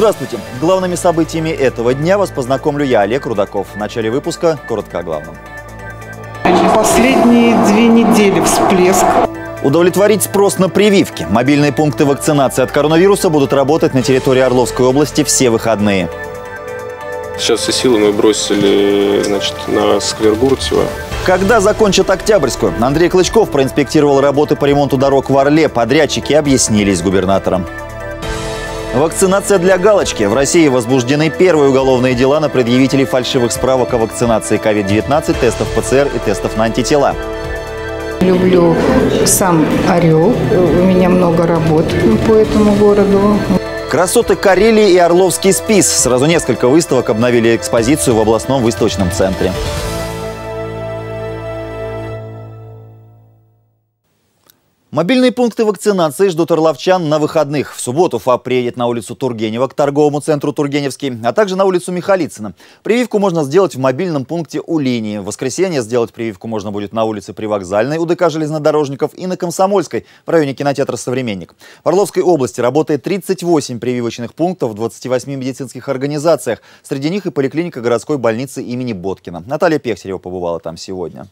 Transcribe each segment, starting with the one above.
Здравствуйте! Главными событиями этого дня вас познакомлю я, Олег Рудаков. В начале выпуска коротко о главном. Последние 2 недели всплеск. Удовлетворить спрос на прививки. Мобильные пункты вакцинации от коронавируса будут работать на территории Орловской области все выходные. Сейчас все силы мы бросили, на сквер Гуртьева. Когда закончат Октябрьскую? Андрей Клычков проинспектировал работы по ремонту дорог в Орле. Подрядчики объяснились с губернатором. Вакцинация для галочки. В России возбуждены первые уголовные дела на предъявителей фальшивых справок о вакцинации COVID-19, тестов ПЦР и тестов на антитела. Люблю сам Орел. У меня много работ по этому городу. Красоты Карелии и Орловский СПИС. Сразу несколько выставок обновили экспозицию в областном выставочном центре. Мобильные пункты вакцинации ждут орловчан на выходных. В субботу ФАП приедет на улицу Тургенева к торговому центру Тургеневский, а также на улицу Михалицына. Прививку можно сделать в мобильном пункте у линии. В воскресенье сделать прививку можно будет на улице Привокзальной у ДК железнодорожников и на Комсомольской в районе кинотеатра «Современник». В Орловской области работает 38 прививочных пунктов в 28 медицинских организациях. Среди них и поликлиника городской больницы имени Боткина. Наталья Пехтерева побывала там сегодня.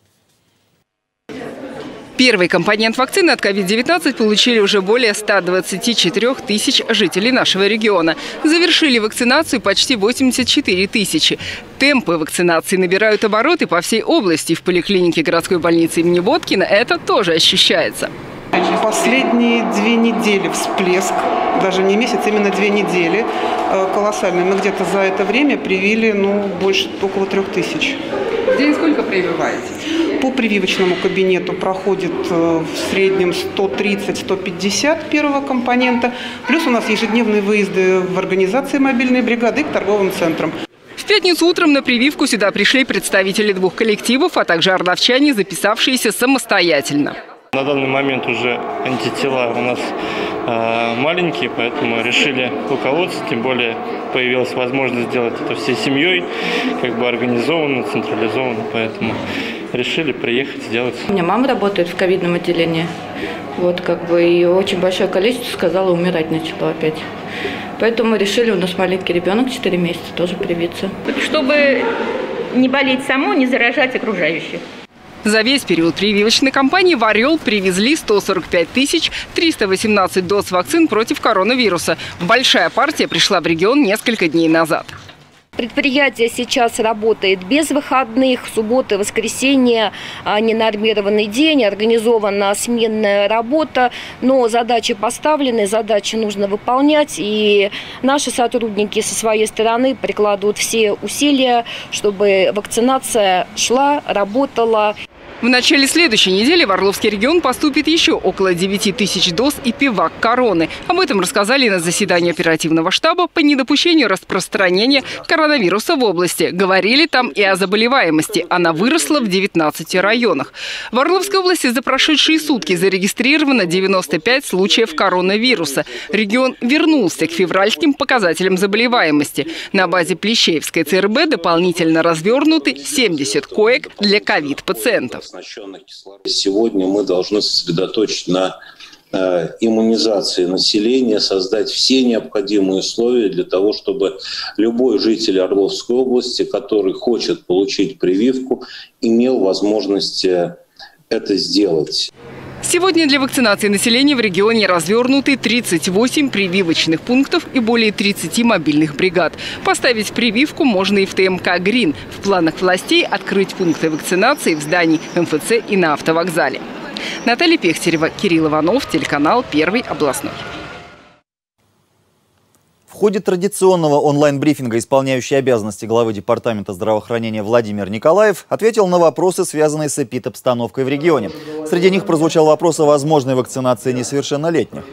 Первый компонент вакцины от COVID-19 получили уже более 124 тысяч жителей нашего региона. Завершили вакцинацию почти 84 тысячи. Темпы вакцинации набирают обороты по всей области. В поликлинике городской больницы имени Боткина это тоже ощущается. Последние 2 недели всплеск, даже не месяц, именно 2 недели, колоссальный. Мы где-то за это время привили больше, около 3000. В день сколько прививаете? По прививочному кабинету проходит в среднем 130-150 первого компонента. Плюс у нас ежедневные выезды в организации мобильной бригады и к торговым центрам. В пятницу утром на прививку сюда пришли представители 2 коллективов, а также орловчане, записавшиеся самостоятельно. На данный момент уже антитела у нас маленькие, поэтому решили уколоться, тем более появилась возможность сделать это всей семьей, организованно, централизованно, поэтому решили приехать сделать. У меня мама работает в ковидном отделении, и очень большое количество, сказала, умирать начало опять. Поэтому решили, у нас маленький ребенок, 4 месяца, тоже привиться. Чтобы не болеть саму, не заражать окружающих. За весь период прививочной кампании в Орел привезли 145 318 доз вакцин против коронавируса. Большая партия пришла в регион несколько дней назад. Предприятие сейчас работает без выходных, суббота, воскресенье, ненормированный день, организована сменная работа, но задачи поставлены, задачи нужно выполнять, и наши сотрудники со своей стороны прикладывают все усилия, чтобы вакцинация шла, работала. В начале следующей недели в Орловский регион поступит еще около 9 тысяч доз ипивак короны. Об этом рассказали на заседании оперативного штаба по недопущению распространения коронавируса в области. Говорили там и о заболеваемости. Она выросла в 19 районах. В Орловской области за прошедшие сутки зарегистрировано 95 случаев коронавируса. Регион вернулся к февральским показателям заболеваемости. На базе Плещеевской ЦРБ дополнительно развернуты 70 коек для ковид-пациентов. Сегодня мы должны сосредоточить на иммунизации населения, создать все необходимые условия для того, чтобы любой житель Орловской области, который хочет получить прививку, имел возможность это сделать. Сегодня для вакцинации населения в регионе развернуты 38 прививочных пунктов и более 30 мобильных бригад. Поставить прививку можно и в ТМК «Грин». В планах властей открыть пункты вакцинации в здании МФЦ и на автовокзале. Наталья Пехтерева, Кирилл Иванов, телеканал «Первый областной». В ходе традиционного онлайн-брифинга исполняющий обязанности главы Департамента здравоохранения Владимир Николаев ответил на вопросы, связанные с эпидобстановкой в регионе. Среди них прозвучал вопрос о возможной вакцинации несовершеннолетних.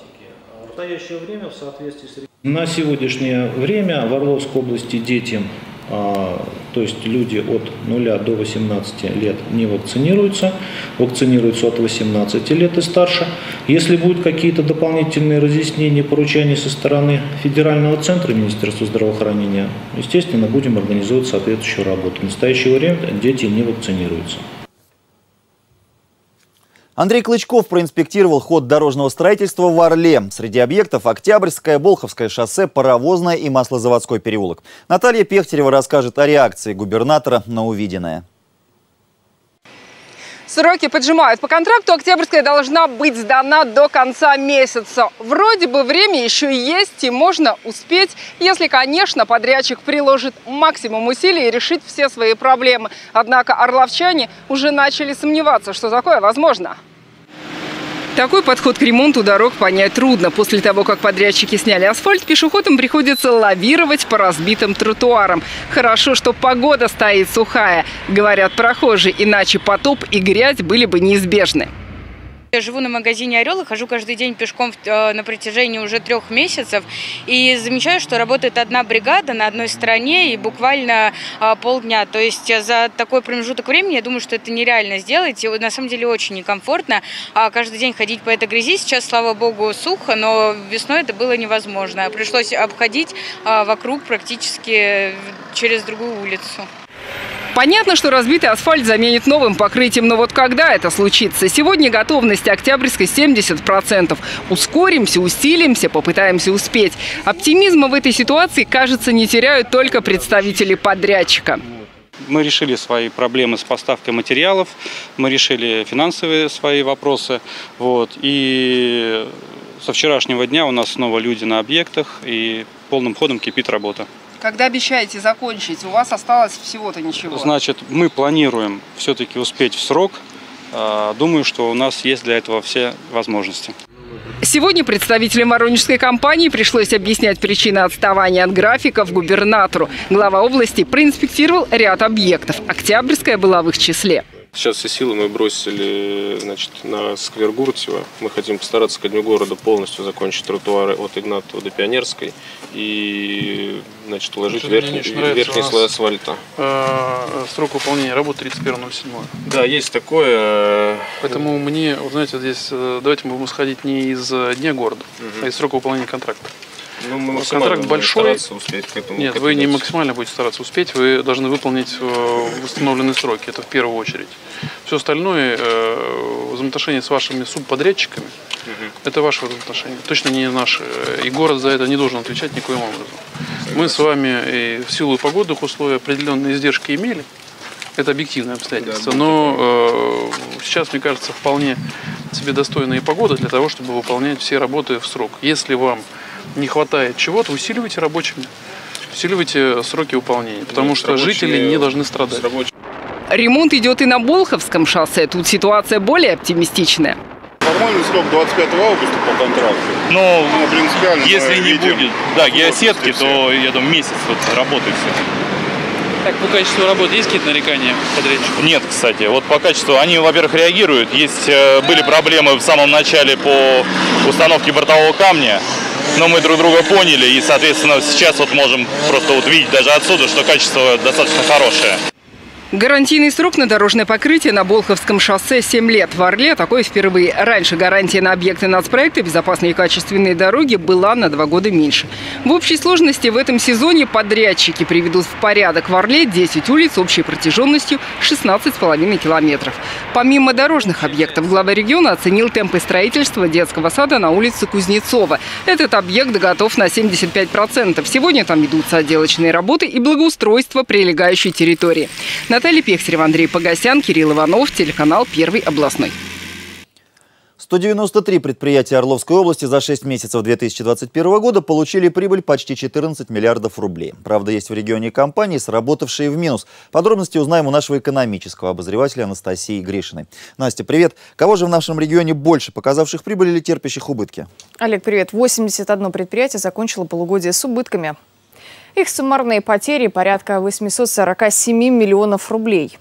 На сегодняшнее время в Орловской области детям, то есть люди от 0 до 18 лет, не вакцинируются. Вакцинируются от 18 лет и старше. Если будут какие-то дополнительные разъяснения, поручения со стороны Федерального центра Министерства здравоохранения, естественно, будем организовывать соответствующую работу. В настоящее время дети не вакцинируются. Андрей Клычков проинспектировал ход дорожного строительства в Орле. Среди объектов Октябрьское, Болховское шоссе, Паровозное и Маслозаводской переулок. Наталья Пехтерева расскажет о реакции губернатора на увиденное. Сроки поджимают. По контракту Октябрьская должна быть сдана до конца месяца. Вроде бы время еще есть и можно успеть, если, конечно, подрядчик приложит максимум усилий и решит все свои проблемы. Однако орловчане уже начали сомневаться, что такое возможно. Такой подход к ремонту дорог понять трудно. После того, как подрядчики сняли асфальт, пешеходам приходится лавировать по разбитым тротуарам. Хорошо, что погода стоит сухая, говорят прохожие, иначе потоп и грязь были бы неизбежны. Я живу на магазине «Орел» и хожу каждый день пешком на протяжении уже 3 месяцев. И замечаю, что работает одна бригада на одной стороне и буквально полдня. То есть за такой промежуток времени, я думаю, что это нереально сделать. И на самом деле очень некомфортно каждый день ходить по этой грязи. Сейчас, слава богу, сухо, но весной это было невозможно. Пришлось обходить вокруг практически через другую улицу. Понятно, что разбитый асфальт заменит новым покрытием, но вот когда это случится? Сегодня готовность Октябрьской 70%. Ускоримся, усилимся, попытаемся успеть. Оптимизма в этой ситуации, кажется, не теряют только представители подрядчика. Мы решили свои проблемы с поставкой материалов, мы решили финансовые свои вопросы. И со вчерашнего дня у нас снова люди на объектах и полным ходом кипит работа. Когда обещаете закончить? У вас осталось всего-то ничего. Значит, мы планируем все-таки успеть в срок. Думаю, что у нас есть для этого все возможности. Сегодня представителям воронежской компании пришлось объяснять причины отставания от графиков губернатору. Глава области проинспектировал ряд объектов. Октябрьская была в их числе. Сейчас все силы мы бросили, на сквер Гуртьева. Мы хотим постараться ко дню города полностью закончить тротуары от Игнатова до Пионерской и, уложить верхний слой асфальта. Срок выполнения работы 31.07. Да, есть такое. Поэтому мне, здесь давайте мы будем сходить не из дня города, а из срока выполнения контракта. Контракт большой. Успеть к этому. Нет, вы не максимально будете стараться успеть, вы должны выполнить установленные сроки, это в первую очередь. Все остальное, взаимоотношения с вашими субподрядчиками, это ваши взаимоотношения, точно не наши. И город за это не должен отвечать никоим образом. Мы с вами и в силу погодных условий определенные издержки имели, это объективное обстоятельство, но сейчас, мне кажется, вполне себе достойная погода для того, чтобы выполнять все работы в срок. Если вам не хватает чего-то, усиливайте рабочими, усиливайте сроки выполнения, потому что жители не должны страдать. Ремонт идет и на Болховском шоссе. Тут ситуация более оптимистичная. Формальный срок 25 августа по контракту. Но принципиально, если не будет геосетки, то, я думаю, месяц работает все. Так, по качеству работы есть какие-то нарекания подрядчиков? Нет, кстати. По качеству они, во-первых, реагируют. Были проблемы в самом начале по установке бортового камня. Но мы друг друга поняли, и, соответственно, сейчас можем просто видеть даже отсюда, что качество достаточно хорошее. Гарантийный срок на дорожное покрытие на Болховском шоссе 7 лет. В Орле такое впервые. Раньше гарантия на объекты нацпроекта «Безопасные и качественные дороги» была на 2 года меньше. В общей сложности в этом сезоне подрядчики приведут в порядок в Орле 10 улиц общей протяженностью 16,5 километров. Помимо дорожных объектов, глава региона оценил темпы строительства детского сада на улице Кузнецова. Этот объект готов на 75%. Сегодня там ведутся отделочные работы и благоустройство прилегающей территории. Наталья Пехтерева, Андрей Погосян, Кирилл Иванов, телеканал «Первый областной». 193 предприятия Орловской области за 6 месяцев 2021 года получили прибыль почти 14 миллиардов рублей. Правда, есть в регионе компании, сработавшие в минус. Подробности узнаем у нашего экономического обозревателя Анастасии Гришиной. Настя, привет. Кого же в нашем регионе больше, показавших прибыль или терпящих убытки? Олег, привет. 81 предприятие закончило полугодие с убытками. Их суммарные потери порядка 847 миллионов рублей.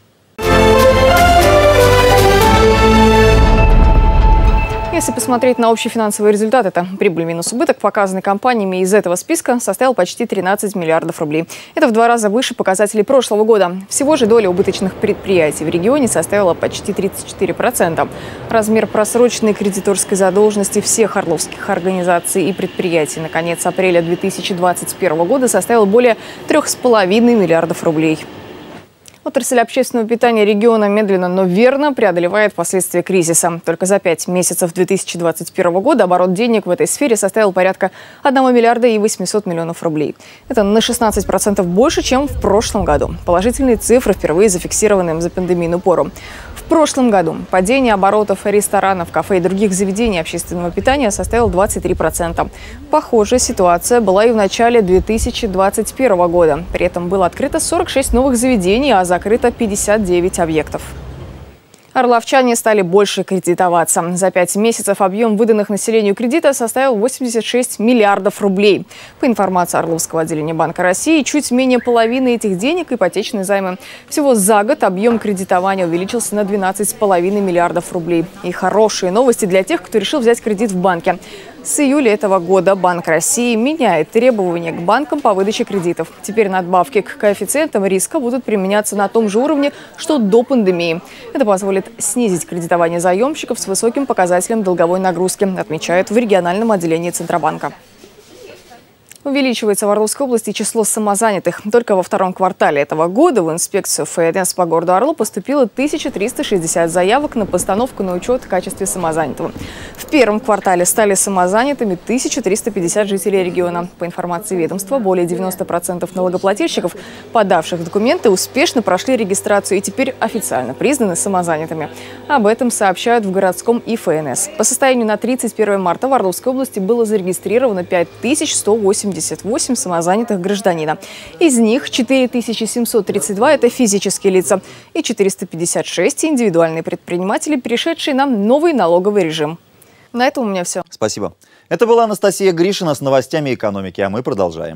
Если посмотреть на общий финансовый результат, это прибыль минус убыток, показанный компаниями из этого списка, составил почти 13 миллиардов рублей. Это в 2 раза выше показателей прошлого года. Всего же доля убыточных предприятий в регионе составила почти 34%. Размер просроченной кредиторской задолженности всех орловских организаций и предприятий на конец апреля 2021 года составил более 3,5 миллиардов рублей. Отрасль общественного питания региона медленно, но верно преодолевает последствия кризиса. Только за 5 месяцев 2021 года оборот денег в этой сфере составил порядка 1 миллиарда и 800 миллионов рублей. Это на 16% больше, чем в прошлом году. Положительные цифры впервые зафиксированы за пандемийную пору. В прошлом году падение оборотов ресторанов, кафе и других заведений общественного питания составило 23%. Похожая ситуация была и в начале 2021 года. При этом было открыто 46 новых заведений, а закрыто 59 объектов. Орловчане стали больше кредитоваться. За 5 месяцев объем выданных населению кредита составил 86 миллиардов рублей. По информации Орловского отделения Банка России, чуть менее половины этих денег – ипотечные займы. Всего за год объем кредитования увеличился на 12,5 миллиардов рублей. И хорошие новости для тех, кто решил взять кредит в банке. С июля этого года Банк России меняет требования к банкам по выдаче кредитов. Теперь надбавки к коэффициентам риска будут применяться на том же уровне, что до пандемии. Это позволит снизить кредитование заемщиков с высоким показателем долговой нагрузки, отмечают в региональном отделении Центробанка. Увеличивается в Орловской области число самозанятых. Только во втором квартале этого года в инспекцию ФНС по городу Орлу поступило 1360 заявок на постановку на учет в качестве самозанятого. В первом квартале стали самозанятыми 1350 жителей региона. По информации ведомства, более 90% налогоплательщиков, подавших документы, успешно прошли регистрацию и теперь официально признаны самозанятыми. Об этом сообщают в городском ИФНС. По состоянию на 31 марта в Орловской области было зарегистрировано 5188 самозанятых гражданина. Из них 4732 – это физические лица и 456 – индивидуальные предприниматели, перешедшие на новый налоговый режим. На этом у меня все. Спасибо. Это была Анастасия Гришина с новостями экономики, а мы продолжаем.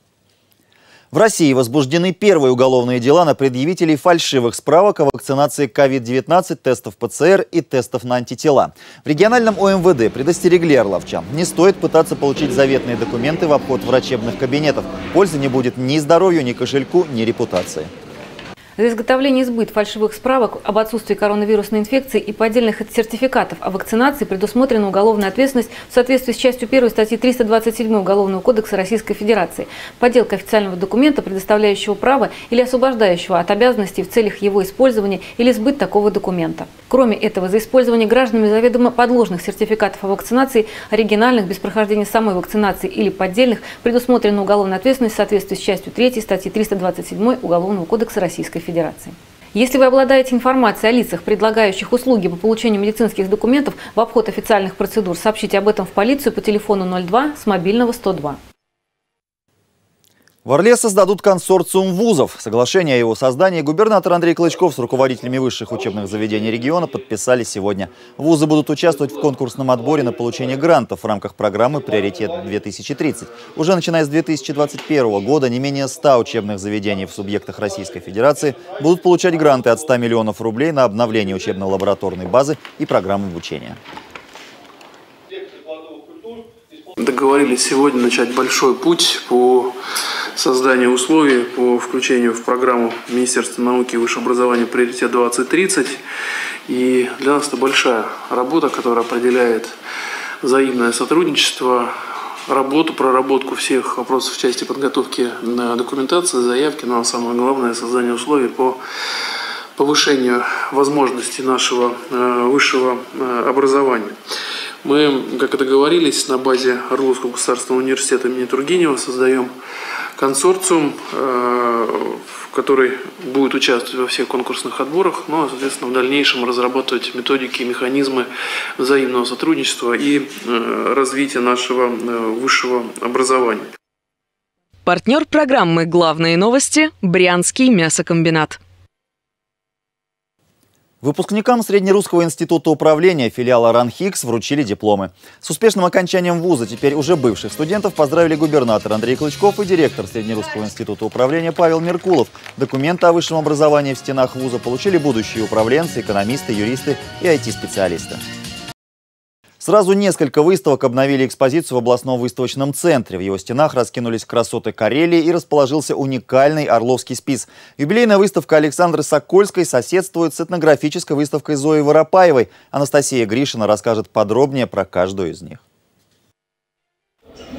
В России возбуждены первые уголовные дела на предъявителей фальшивых справок о вакцинации COVID-19, тестов ПЦР и тестов на антитела. В региональном ОМВД предостерегли орловчан. Не стоит пытаться получить заветные документы в обход врачебных кабинетов. Пользы не будет ни здоровью, ни кошельку, ни репутации. За изготовление и сбыт фальшивых справок об отсутствии коронавирусной инфекции и поддельных сертификатов о вакцинации предусмотрена уголовная ответственность в соответствии с частью 1 статьи 327 Уголовного кодекса Российской Федерации. Подделка официального документа, предоставляющего право или освобождающего от обязанностей в целях его использования или сбыт такого документа. Кроме этого, за использование гражданами заведомо подложных сертификатов о вакцинации, оригинальных без прохождения самой вакцинации или поддельных, предусмотрена уголовная ответственность в соответствии с частью 3 статьи 327 Уголовного кодекса Российской Федерации. Если вы обладаете информацией о лицах, предлагающих услуги по получению медицинских документов в обход официальных процедур, сообщите об этом в полицию по телефону 02 с мобильного 102. В Орле создадут консорциум вузов. Соглашение о его создании губернатор Андрей Клычков с руководителями высших учебных заведений региона подписали сегодня. Вузы будут участвовать в конкурсном отборе на получение грантов в рамках программы «Приоритет-2030». Уже начиная с 2021 года не менее 100 учебных заведений в субъектах Российской Федерации будут получать гранты от 100 миллионов рублей на обновление учебно-лабораторной базы и программ обучения. Договорились сегодня начать большой путь по созданию условий по включению в программу Министерства науки и высшего образования «Приоритет-2030». И для нас это большая работа, которая определяет взаимное сотрудничество, проработку всех вопросов в части подготовки документации, заявки, но самое главное – создание условий по повышению возможностей нашего высшего образования. Мы, как и договорились, на базе Орловского государственного университета имени Тургенева создаем консорциум, который будет участвовать во всех конкурсных отборах, ну а, соответственно, в дальнейшем разрабатывать методики и механизмы взаимного сотрудничества и развития нашего высшего образования. Партнер программы «Главные новости» – Брянский мясокомбинат. Выпускникам Среднерусского института управления филиала РАНХИКС вручили дипломы. С успешным окончанием вуза теперь уже бывших студентов поздравили губернатор Андрей Клычков и директор Среднерусского института управления Павел Меркулов. Документы о высшем образовании в стенах вуза получили будущие управленцы, экономисты, юристы и IT-специалисты. Сразу несколько выставок обновили экспозицию в областном выставочном центре. В его стенах раскинулись красоты Карелии и расположился уникальный Орловский спис. Юбилейная выставка Александры Сокольской соседствует с этнографической выставкой Зои Воропаевой. Анастасия Гришина расскажет подробнее про каждую из них.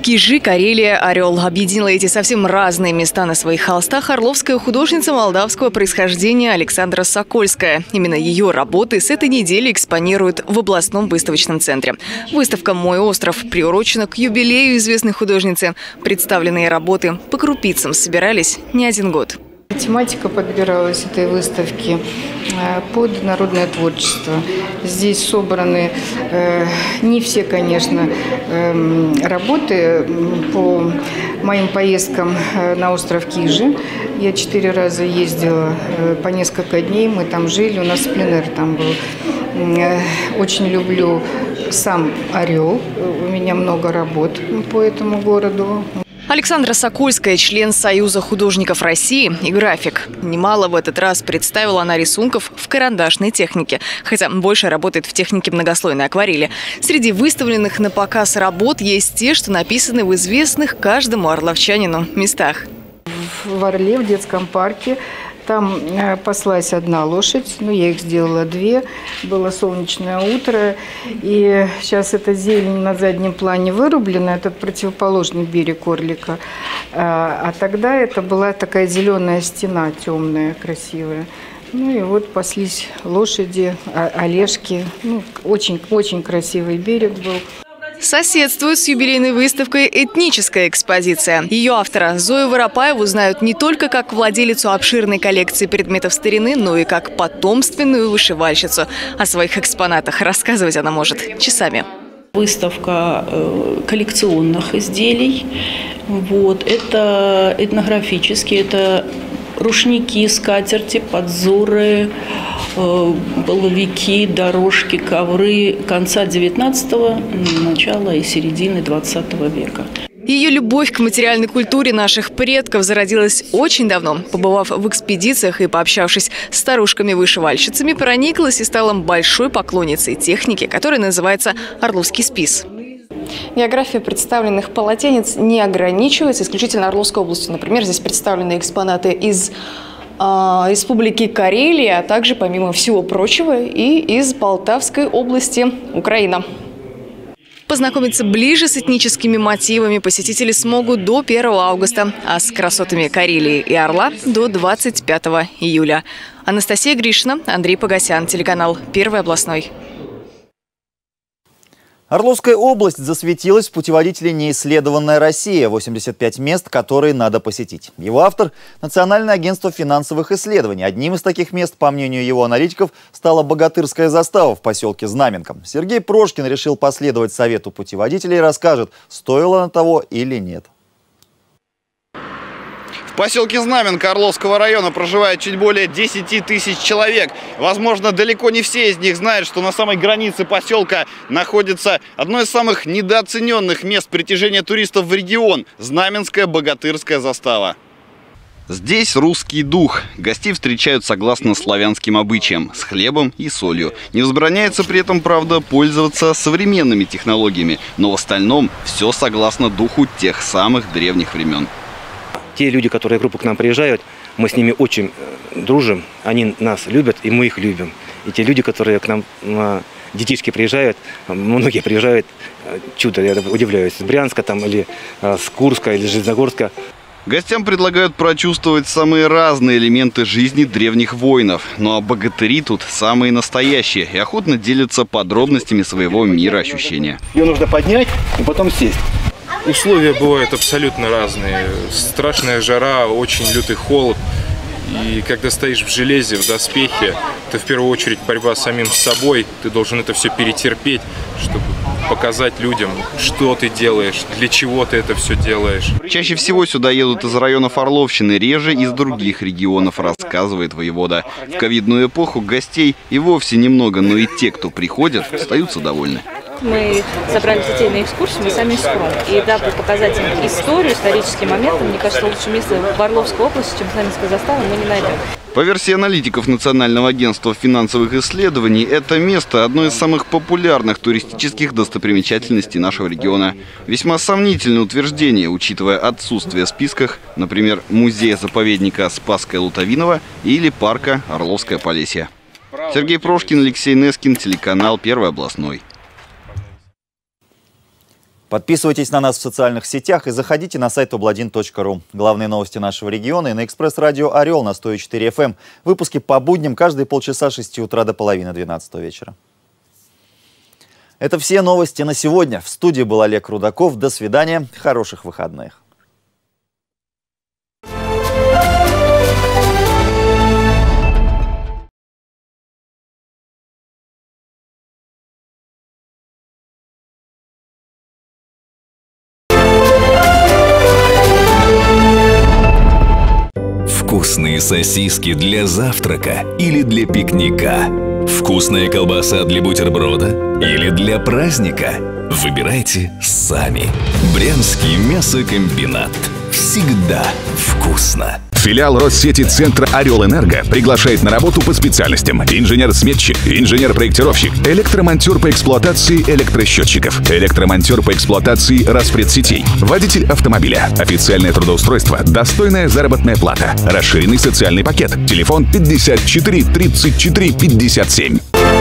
Кижи, Карелия, Орел. Объединила эти совсем разные места на своих холстах орловская художница молдавского происхождения Александра Сокольская. Именно ее работы с этой недели экспонируют в областном выставочном центре. Выставка «Мой остров» приурочена к юбилею известной художницы. Представленные работы по крупицам собирались не один год. Тематика подбиралась этой выставки под народное творчество. Здесь собраны не все, конечно, работы по моим поездкам на остров Кижи. Я 4 раза ездила по несколько дней, мы там жили, у нас пленэр там был. Очень люблю сам Орел, у меня много работ по этому городу. Александра Сокольская – член Союза художников России и график. Немало в этот раз представила она рисунков в карандашной технике, хотя больше работает в технике многослойной акварели. Среди выставленных на показ работ есть те, что написаны в известных каждому орловчанину местах. В Орле, в детском парке, там паслась одна лошадь, я их сделала 2. Было солнечное утро, и сейчас эта зелень на заднем плане вырублена, это противоположный берег Орлика. А тогда это была такая зеленая стена, темная, красивая. И вот паслись лошади, олежки. Очень красивый берег был. Соседствует с юбилейной выставкой этническая экспозиция. Ее автора Зою Воропаеву знают не только как владелицу обширной коллекции предметов старины, но и как потомственную вышивальщицу. О своих экспонатах рассказывать она может часами. Выставка коллекционных изделий. Это этнографические, это рушники, скатерти, подзоры, половики, дорожки, ковры конца 19-го, начала и середины 20 века. Ее любовь к материальной культуре наших предков зародилась очень давно. Побывав в экспедициях и пообщавшись с старушками-вышивальщицами, прониклась и стала большой поклонницей техники, которая называется «Орловский спис». География представленных полотенец не ограничивается исключительно Орловской областью. Например, здесь представлены экспонаты из Республики Карелия, а также, помимо всего прочего, и из Полтавской области, Украина. Познакомиться ближе с этническими мотивами посетители смогут до 1 августа, а с красотами Карелии и Орла до 25 июля. Анастасия Гришина, Андрей Погосян, телеканал «Первый областной». Орловская область засветилась в путеводителе «Неисследованная Россия» – 85 мест, которые надо посетить. Его автор – Национальное агентство финансовых исследований. Одним из таких мест, по мнению его аналитиков, стала Богатырская застава в поселке Знаменка. Сергей Прошкин решил последовать совету путеводителя и расскажет, стоило на того или нет. В поселке Знаменка Орловского района проживает чуть более 10 тысяч человек. Возможно, далеко не все из них знают, что на самой границе поселка находится одно из самых недооцененных мест притяжения туристов в регион – Знаменская Богатырская застава. Здесь русский дух. Гостей встречают согласно славянским обычаям, с хлебом и солью. Не возбраняется при этом, правда, пользоваться современными технологиями, но в остальном все согласно духу тех самых древних времен. Те люди, которые группу к нам приезжают, мы с ними очень дружим, они нас любят, и мы их любим. И те люди, которые к нам, детишки приезжают, многие приезжают, чудо, я удивляюсь, с Брянска там, или с Курска, или Железногорска. Гостям предлагают прочувствовать самые разные элементы жизни древних воинов. Ну а богатыри тут самые настоящие и охотно делятся подробностями своего мира ощущения. Ее нужно поднять и потом сесть. Условия бывают абсолютно разные. Страшная жара, очень лютый холод. И когда стоишь в железе, в доспехе, это в первую очередь борьба с самим собой. Ты должен это все перетерпеть, чтобы показать людям, что ты делаешь, для чего ты это все делаешь. Чаще всего сюда едут из районов Орловщины, реже из других регионов, рассказывает воевода. В ковидную эпоху гостей и вовсе немного, но и те, кто приходят, остаются довольны. Мы собрали детей на экскурсию, мы сами из Кром. И дабы показать им историю, исторические моменты, мне кажется, лучше места в Орловской области, чем Знаменская застава, мы не найдем. По версии аналитиков Национального агентства финансовых исследований, это место – одно из самых популярных туристических достопримечательностей нашего региона. Весьма сомнительное утверждение, учитывая отсутствие в списках, например, музея-заповедника Спасское-Лутовиново или парка Орловское Полесье. Сергей Прошкин, Алексей Нескин, телеканал «Первый областной». Подписывайтесь на нас в социальных сетях и заходите на сайт obla1.ru. Главные новости нашего региона и на экспресс-радио «Орел» на 104 FM. Выпуски по будням каждые полчаса с 6 утра до половины 12 вечера. Это все новости на сегодня. В студии был Олег Рудаков. До свидания. Хороших выходных. Вкусные сосиски для завтрака или для пикника? Вкусная колбаса для бутерброда или для праздника? Выбирайте сами. Брянский мясокомбинат. Всегда вкусно. Филиал Россети Центра «Орел-Энерго» приглашает на работу по специальностям: инженер-сметчик, инженер-проектировщик, электромонтер по эксплуатации электросчетчиков, электромонтер по эксплуатации распредсетей, водитель автомобиля, официальное трудоустройство, достойная заработная плата, расширенный социальный пакет. Телефон 54 34 57.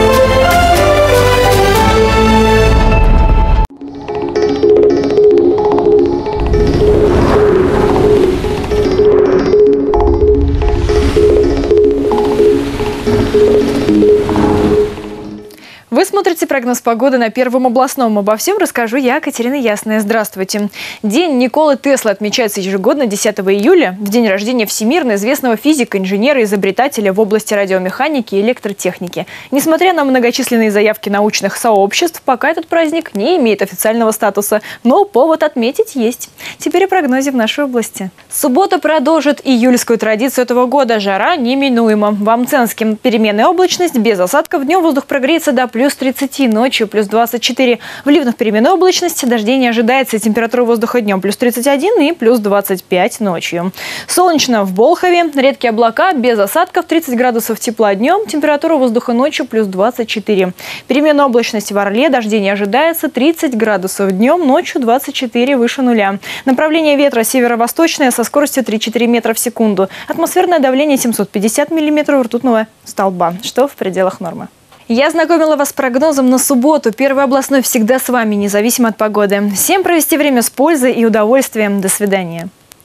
Вы смотрите прогноз погоды на Первом областном. Обо всем расскажу я, Катерина Ясная. Здравствуйте. День Николы Теслы отмечается ежегодно 10 июля, в день рождения всемирно известного физика, инженера, изобретателя в области радиомеханики и электротехники. Несмотря на многочисленные заявки научных сообществ, пока этот праздник не имеет официального статуса, но повод отметить есть. Теперь о прогнозе в нашей области. Суббота продолжит июльскую традицию этого года. Жара неминуема. В Амценске переменная облачность, без осадков. Днем воздух прогреется до плюс 30, ночью плюс 24. В Ливнах переменная облачность, дождей не ожидается. Температура воздуха днем плюс 31 и плюс 25 ночью. Солнечно в Болхове, редкие облака, без осадков, 30 градусов тепла днем. Температура воздуха ночью плюс 24. Переменная облачность в Орле, дождей не ожидается, 30 градусов днем, ночью 24 выше нуля. Направление ветра северо-восточное со скоростью 3-4 метра в секунду. Атмосферное давление 750 миллиметров ртутного столба, что в пределах нормы. Я знакомила вас с прогнозом на субботу. Первый областной всегда с вами, независимо от погоды. Всем провести время с пользой и удовольствием. До свидания.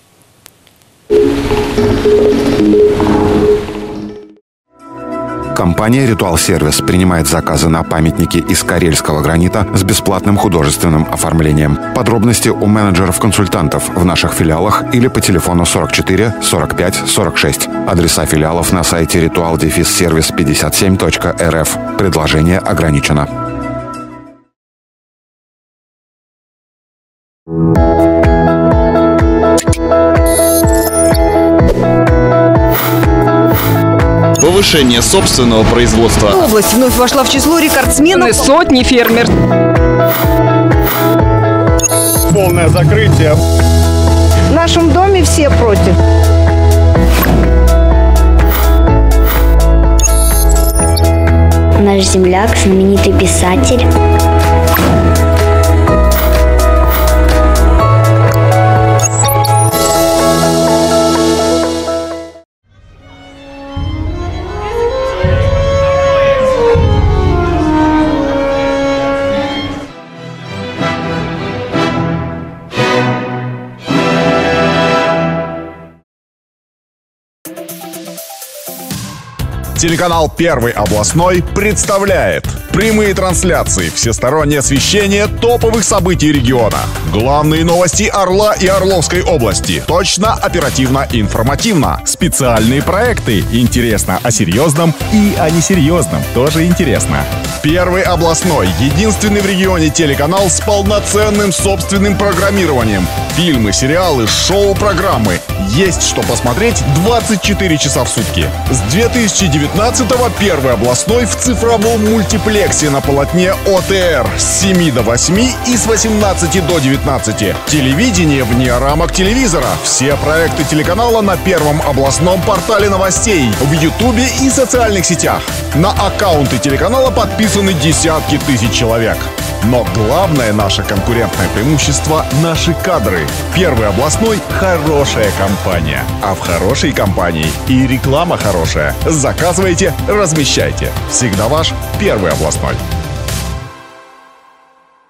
Компания «Ритуал Сервис» принимает заказы на памятники из карельского гранита с бесплатным художественным оформлением. Подробности у менеджеров-консультантов в наших филиалах или по телефону 44 45 46. Адреса филиалов на сайте ritual-service57.rf. Предложение ограничено. Повышение собственного производства. Область вновь вошла в число рекордсменов. Сотни фермеров. Полное закрытие. В нашем доме все против. Наш земляк, знаменитый писатель. Телеканал «Первый областной» представляет прямые трансляции, всестороннее освещение топовых событий региона, главные новости Орла и Орловской области, точно, оперативно, информативно, специальные проекты, интересно о серьезном и о несерьезном, тоже интересно. «Первый областной» — единственный в регионе телеканал с полноценным собственным программированием. Фильмы, сериалы, шоу-программы. Есть что посмотреть 24 часа в сутки. С 2019-го «Первый областной» в цифровом мультиплексе на полотне ОТР с 7 до 8 и с 18 до 19. Телевидение вне рамок телевизора. Все проекты телеканала на Первом областном портале новостей, в Ютубе и социальных сетях. На аккаунты телеканала подписаны десятки тысяч человек. Но главное наше конкурентное преимущество — наши кадры. Первый областной — хорошая компания. А в хорошей компании и реклама хорошая. Заказывайте, размещайте. Всегда ваш Первый областной.